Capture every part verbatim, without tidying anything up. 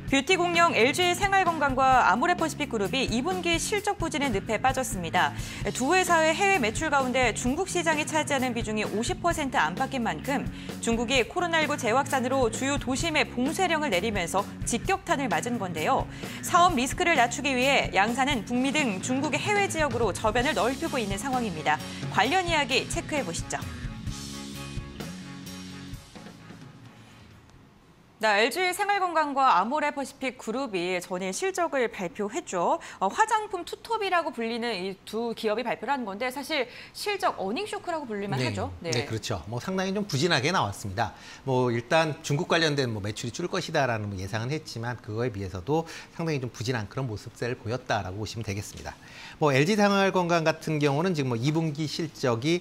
뷰티 공룡 엘지 생활건강과 아모레퍼시픽 그룹이 이 분기 실적 부진의 늪에 빠졌습니다. 두 회사의 해외 매출 가운데 중국 시장이 차지하는 비중이 오십 퍼센트 안팎인 만큼 중국이 코로나십구 재확산으로 주요 도심에 봉쇄령을 내리면서 직격탄을 맞은 건데요. 사업 리스크를 낮추기 위해 양사는 북미 등 중국의 해외 지역으로 저변을 넓히고 있는 상황입니다. 관련 이야기 체크해 보시죠. 네, 엘지 생활건강과 아모레퍼시픽 그룹이 전일 실적을 발표했죠. 어, 화장품 투톱이라고 불리는 이 두 기업이 발표를 한 건데 사실 실적 어닝 쇼크라고 불리만 네, 하죠. 네. 네, 그렇죠. 뭐 상당히 좀 부진하게 나왔습니다. 뭐 일단 중국 관련된 뭐 매출이 줄 것이다라는 뭐 예상은 했지만 그거에 비해서도 상당히 좀 부진한 그런 모습을 보였다라고 보시면 되겠습니다. 뭐 엘지 생활건강 같은 경우는 지금 뭐 이 분기 실적이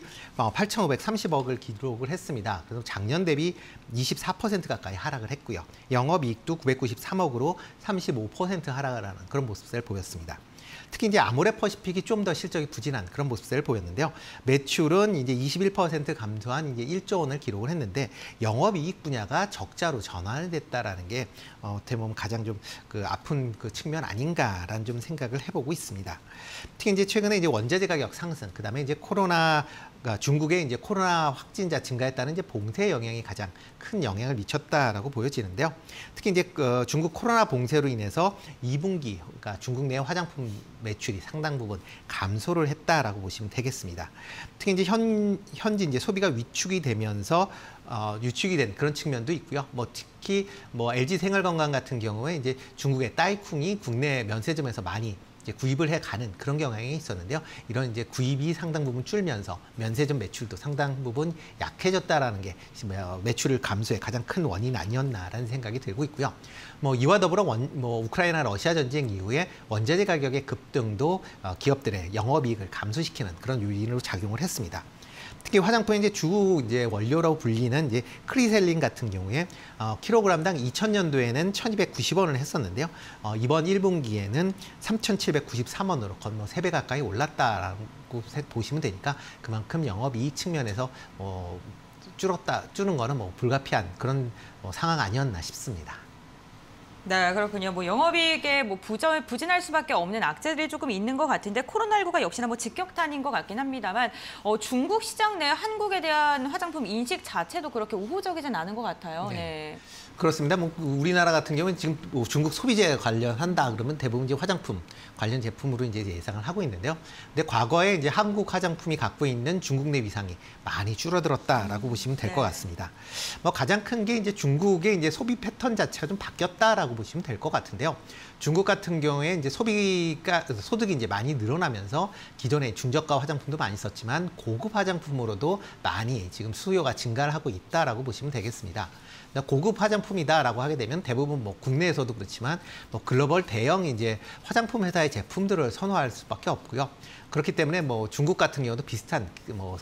팔천오백삼십억을 기록을 했습니다. 그래서 작년 대비 이십사 퍼센트 가까이 하락을 했고요. 영업이익도 구백구십삼억으로 삼십오 퍼센트 하락을 하는 그런 모습을 보였습니다. 특히 이제 아모레퍼시픽이 좀 더 실적이 부진한 그런 모습을 보였는데요. 매출은 이제 이십일 퍼센트 감소한 이제 일조 원을 기록을 했는데 영업이익 분야가 적자로 전환됐다라는 게 어, 어떻게 보면 가장 좀 그 아픈 그 측면 아닌가라는 좀 생각을 해보고 있습니다. 특히 이제 최근에 이제 원자재 가격 상승, 그다음에 이제 코로나 그러니까 중국의 이제 코로나 확진자 증가에 따른 이제 봉쇄 영향이 가장 큰 영향을 미쳤다라고 보여지는데요. 특히 이제 그 중국 코로나 봉쇄로 인해서 이 분기 그러니까 중국 내 화장품 매출이 상당 부분 감소를 했다라고 보시면 되겠습니다. 특히 이제 현 현지 이제 소비가 위축이 되면서 어, 유축이 된 그런 측면도 있고요. 뭐 특히 뭐 엘지 생활건강 같은 경우에 이제 중국의 따이쿵이 국내 면세점에서 많이 이제 구입을 해가는 그런 경향이 있었는데요. 이런 이제 구입이 상당 부분 줄면서 면세점 매출도 상당 부분 약해졌다라는 게 매출 감소의 가장 큰 원인 아니었나라는 생각이 들고 있고요. 뭐 이와 더불어 원, 뭐 우크라이나 러시아 전쟁 이후에 원자재 가격의 급등도 어, 기업들의 영업이익을 감소시키는 그런 요인으로 작용을 했습니다. 특히 화장품의 이제 주 이제 원료라고 불리는 이제 크리셀린 같은 경우에 어, 킬로그램당 이천 년도에는 천이백구십 원을 했었는데요. 어, 이번 일 분기에는 삼천칠백구십삼 원으로 거의 뭐 세 배 가까이 올랐다라고 보시면 되니까 그만큼 영업이익 측면에서 어, 줄었다, 줄은 거는 뭐 불가피한 그런 뭐 상황 아니었나 싶습니다. 네, 그렇군요. 뭐 영업이익에 뭐 부전, 부진할 수밖에 없는 악재들이 조금 있는 것 같은데 코로나십구가 역시나 뭐 직격탄인 것 같긴 합니다만 어, 중국 시장 내 한국에 대한 화장품 인식 자체도 그렇게 우호적이진 않은 것 같아요. 네. 네. 그렇습니다. 뭐 우리나라 같은 경우는 지금 뭐 중국 소비재 관련한다 그러면 대부분 이제 화장품 관련 제품으로 이제 예상을 하고 있는데요. 근데 과거에 이제 한국 화장품이 갖고 있는 중국 내 위상이 많이 줄어들었다라고 음, 보시면 될 것 네. 같습니다. 뭐 가장 큰 게 이제 중국의 이제 소비 패턴 자체가 좀 바뀌었다라고 보시면 될 것 같은데요. 중국 같은 경우에 이제 소비가 소득이 이제 많이 늘어나면서 기존에 중저가 화장품도 많이 썼지만 고급 화장품으로도 많이 지금 수요가 증가를 하고 있다라고 보시면 되겠습니다. 고급 화장품이다라고 하게 되면 대부분 뭐 국내에서도 그렇지만 뭐 글로벌 대형 이제 화장품 회사의 제품들을 선호할 수밖에 없고요. 그렇기 때문에 뭐 중국 같은 경우도 비슷한 뭐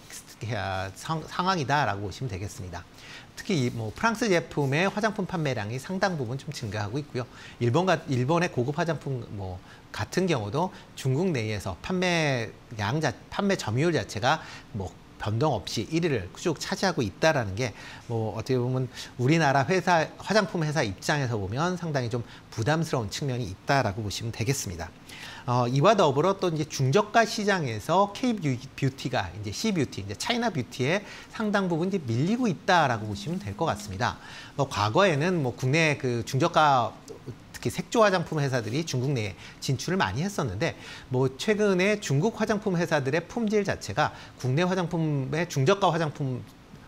상황이다라고 보시면 되겠습니다. 특히 뭐 프랑스 제품의 화장품 판매량이 상당 부분 좀 증가하고 있고요. 일본과 일본의 고급 화장품 뭐 같은 경우도 중국 내에서 판매량 자 판매 점유율 자체가 뭐 변동 없이 일 위를 쭉 차지하고 있다라는 게 뭐 어떻게 보면 우리나라 회사 화장품 회사 입장에서 보면 상당히 좀 부담스러운 측면이 있다라고 보시면 되겠습니다. 어, 이와 더불어 또 이제 중저가 시장에서 K 뷰티가 이제 C 뷰티, 이제 차이나 뷰티에 상당 부분 이제 밀리고 있다라고 보시면 될 것 같습니다. 뭐 과거에는 뭐 국내 그 중저가 특히 색조 화장품 회사들이 중국 내에 진출을 많이 했었는데 뭐 최근에 중국 화장품 회사들의 품질 자체가 국내 화장품의 중저가 화장품의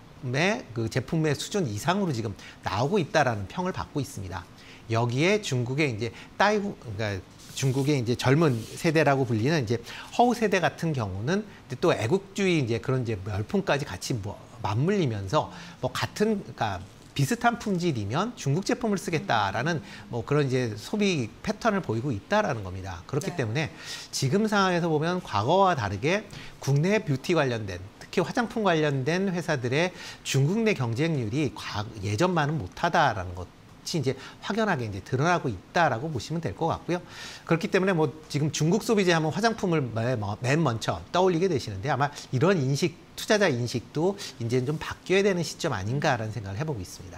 그 제품의 수준 이상으로 지금 나오고 있다라는 평을 받고 있습니다. 여기에 중국의 이제 따이구 그러니까 중국의 이제 젊은 세대라고 불리는 이제 허우 세대 같은 경우는 또 애국주의 이제 그런 이제 열풍까지 같이 뭐 맞물리면서 뭐 같은 그러니까 비슷한 품질이면 중국 제품을 쓰겠다라는 뭐 그런 이제 소비 패턴을 보이고 있다라는 겁니다. 그렇기 네. 때문에 지금 상황에서 보면 과거와 다르게 국내 뷰티 관련된 특히 화장품 관련된 회사들의 중국 내 경쟁률이 예전만은 못하다라는 것. 이제 확연하게 이제 드러나고 있다라고 보시면 될 것 같고요. 그렇기 때문에 뭐 지금 중국 소비재 하면 화장품을 맨 먼저 떠올리게 되시는데 아마 이런 인식, 투자자 인식도 이제는 좀 바뀌어야 되는 시점 아닌가라는 생각을 해보고 있습니다.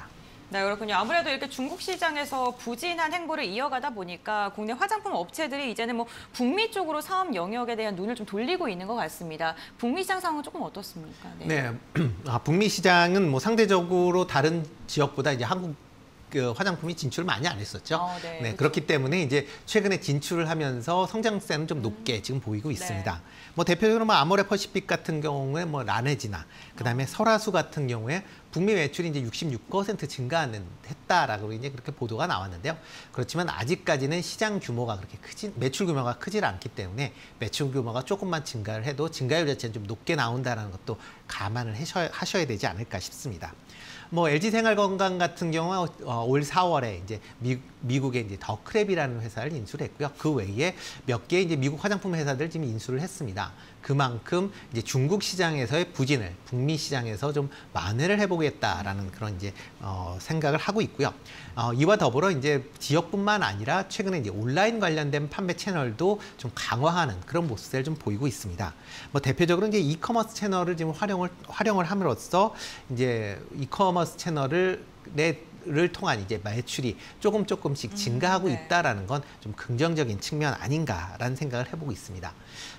네, 그렇군요. 아무래도 이렇게 중국 시장에서 부진한 행보를 이어가다 보니까 국내 화장품 업체들이 이제는 뭐 북미 쪽으로 사업 영역에 대한 눈을 좀 돌리고 있는 것 같습니다. 북미 시장 상황은 조금 어떻습니까? 네, 네. 아, 북미 시장은 뭐 상대적으로 다른 지역보다 이제 한국 그 화장품이 진출을 많이 안 했었죠. 어, 네, 네, 그렇죠. 그렇기 때문에 이제 최근에 진출을 하면서 성장세는 좀 높게 음. 지금 보이고 있습니다. 네. 뭐 대표적으로 뭐 아모레퍼시픽 같은 경우에 뭐 라네즈나 그다음에 어. 설화수 같은 경우에 북미 매출이 이제 육십육 퍼센트 증가는 했다라고 이제 그렇게 보도가 나왔는데요. 그렇지만 아직까지는 시장 규모가 그렇게 크지 매출 규모가 크질 않기 때문에 매출 규모가 조금만 증가를 해도 증가율 자체는 좀 높게 나온다라는 것도 감안을 하셔야, 하셔야 되지 않을까 싶습니다. 뭐 엘지생활건강 같은 경우 어, 올 사월에 이제 미, 미국의 이제 더 크랩이라는 회사를 인수를 했고요. 그 외에 몇 개의 이제 미국 화장품 회사들 지금 인수를 했습니다. 그만큼 이제 중국 시장에서의 부진을 북미 시장에서 좀 만회를 해보겠다라는 그런 이제 어, 생각을 하고 있고요. 어, 이와 더불어 이제 지역뿐만 아니라 최근에 이제 온라인 관련된 판매 채널도 좀 강화하는 그런 모습을 좀 보이고 있습니다. 뭐 대표적으로 이제 이커머스 채널을 지금 활용을 활용을 함으로써 이제 이커머스 채널을 내 를 통한 이제 매출이 조금 조금씩 증가하고 음, 네. 있다라는 건 좀 긍정적인 측면 아닌가라는 생각을 해보고 있습니다.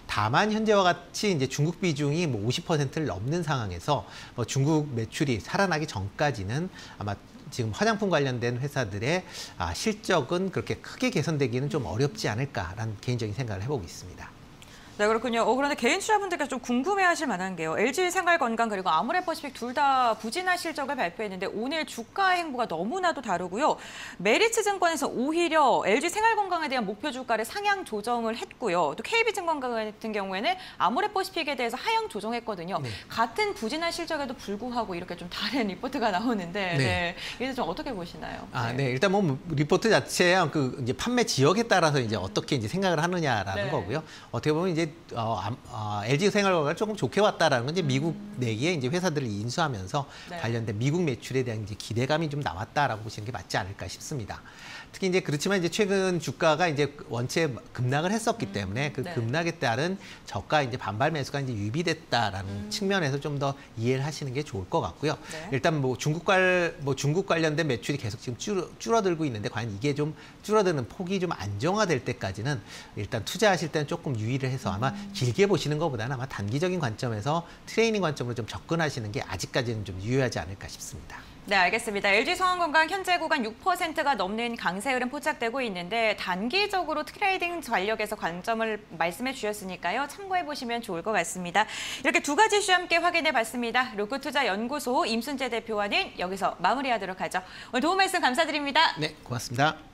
다만 현재와 같이 이제 중국 비중이 뭐 오십 퍼센트를 넘는 상황에서 뭐 중국 매출이 살아나기 전까지는 아마 지금 화장품 관련된 회사들의 아, 실적은 그렇게 크게 개선되기는 좀 어렵지 않을까라는 개인적인 생각을 해보고 있습니다. 네, 그렇군요. 어, 그런데 개인 투자분들께서 좀 궁금해하실 만한 게요. 엘지생활건강 그리고 아모레퍼시픽 둘 다 부진한 실적을 발표했는데 오늘 주가 행보가 너무나도 다르고요. 메리츠증권에서 오히려 엘지생활건강에 대한 목표 주가를 상향 조정을 했고요. 또 케이비증권 같은 경우에는 아모레퍼시픽에 대해서 하향 조정했거든요. 네. 같은 부진한 실적에도 불구하고 이렇게 좀 다른 리포트가 나오는데 네. 네. 이제 좀 어떻게 보시나요? 아, 네. 네. 일단 뭐 리포트 자체야 그 이제 판매 지역에 따라서 이제 어떻게 이제 생각을 하느냐라는 네. 거고요. 어떻게 보면 이제 어, 어, 엘지생활건강을 조금 좋게 왔다라는 건 이제 미국 내에 이제 회사들을 인수하면서 네. 관련된 미국 매출에 대한 이제 기대감이 좀 나왔다라고 보시는 게 맞지 않을까 싶습니다. 특히 이제 그렇지만 이제 최근 주가가 이제 원체 급락을 했었기 음, 때문에 그 네. 급락에 따른 저가 이제 반발 매수가 이제 유비됐다라는 음. 측면에서 좀 더 이해를 하시는 게 좋을 것 같고요. 네. 일단 뭐 중국 관, 뭐 중국 관련된 매출이 계속 지금 줄어, 줄어들고 있는데 과연 이게 좀 줄어드는 폭이 좀 안정화될 때까지는 일단 투자하실 때는 조금 유의를 해서 아마 음. 길게 보시는 것보다는 아마 단기적인 관점에서 트레이닝 관점으로 좀 접근하시는 게 아직까지는 좀 유효하지 않을까 싶습니다. 네, 알겠습니다. 엘지성황건강 현재 구간 육 퍼센트가 넘는 강세 흐름 포착되고 있는데 단기적으로 트레이딩 전략에서 관점을 말씀해 주셨으니까요. 참고해 보시면 좋을 것 같습니다. 이렇게 두 가지 이슈 함께 확인해 봤습니다. 로크투자연구소 임순재 대표와는 여기서 마무리하도록 하죠. 오늘 도움 말씀 감사드립니다. 네, 고맙습니다.